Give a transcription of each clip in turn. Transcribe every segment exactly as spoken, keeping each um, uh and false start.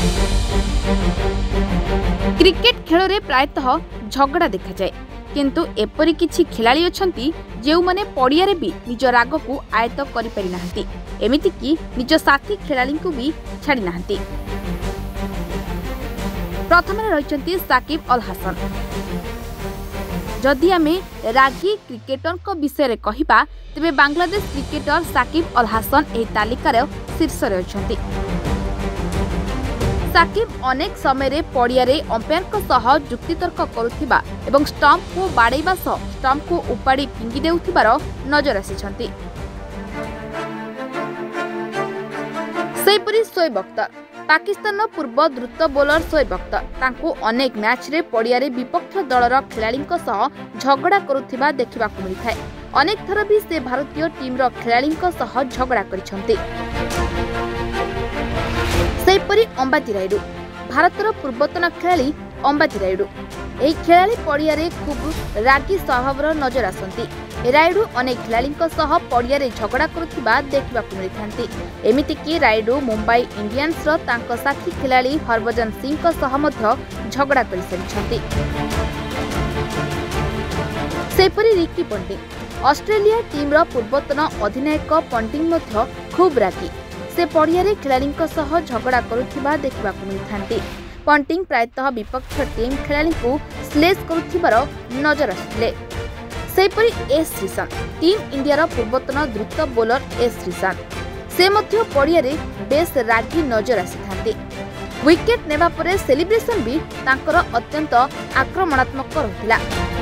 Cricket खेल में प्रायतः झगड़ा देखा जाए, किंतु एपरी किछि खिलाड़ी अछंती जेउ माने पड़ियारे भी निज राग को आयत्त करि पारि नाहंती, एमिति कि निज साथी खिलाड़ी को भी छाड़ी नाहंती। प्रथम रहिचंती साकिब अल हासन। जदि आमे रागी क्रिकेटर विषय में कहिबा तेबे बांग्लादेश क्रिकेटर साकिब अल हासन एही तालिकार शीर्ष रे अछंती। साकिब अनेक समय पड़ियारे अंपायर सह जुक्तितर्क करुथिबा एवं स्टंप को बाड़ेबा सह स्टंप को उपाड़ी फिंगी देउथिबार नजर आसिछंती। सेहिपरि शोएब अख्तर, पाकिस्तान पूर्व द्रुत बोलर शोएब अख्तर तांको अनेक मैच रे पड़ियारे विपक्ष दलर खिलाड़ी सह झगड़ा करुथिबा देखिबाकु मिलिथाय। अनेक थर भी से भारतीय टीम रो खिलाड़ी सह झगड़ा करिसंती। सेहिपरि अंबाती रायुडू, भारतर पूर्वतन खिलाड़ी अंबाती रायुडू एही खिलाड़ी पड़ियारे खूब रागी स्वभावर नजर आसंती। रायुडू अनेक खिलाड़ी सह पड़ियारे झगड़ा करुथिबा देखिबाकु मिलिथांती। एमिति कि रायुडू मुंबई इंडियंस रो तांको साथी खिलाड़ी हरभजन सिंह सह मध्य झगड़ा करिसंती। सेहिपरि रिकी पंटिंग, ऑस्ट्रेलिया टीम रो पूर्वतन अधिनायक पंटिंग मध्य खूब रागी से पड़ियारे खिलाड़ी सह झगड़ा करुथिबा देखिबाकु मिलिथांती। पंटिंग प्रायतः विपक्ष टीम खिलाड़ी को स्लेश करुथिबार नजर आसिथिले। सेहिपरि एस श्रीशांत, टीम इंडिया पूर्वतन द्रुत बोलर एस श्रीशांत से मध्य पड़ियारे बेस रागी नजर आसिथांती। विकेट नेबा परे सेलिब्रेशन भी तांकर अत्यंत आक्रमणात्मक रहिला।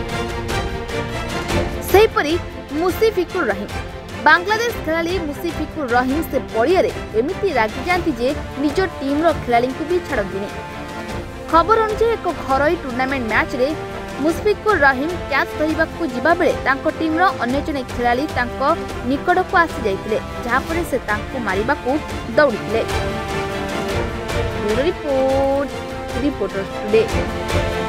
सेहिपरि मुशीफिकुर रहीम, बांग्लादेश खिलाड़ी मुशीफिकुर रहीम से पड़ियारे एमिति रागी जाती जे निज टीम रो खिलाड़ी को भी छाड़ती। खबर अनुसार एक घरोई टूर्नामेंट मैच रे मुशीफिकुर रहीम कैच धरवा को जिबा बेले तांको टीम रो अन्य जने खिलाड़ी तांको निकट को आसी जाइतिले, जहां पर से तांको मारिबा को दौड़ितिले। Report reporters today.